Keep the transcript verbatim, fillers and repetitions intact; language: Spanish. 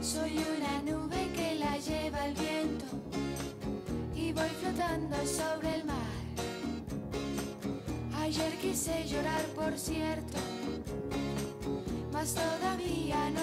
Soy una nube que la lleva el viento y voy flotando sobre el mar. Ayer quise llorar, por cierto, mas todavía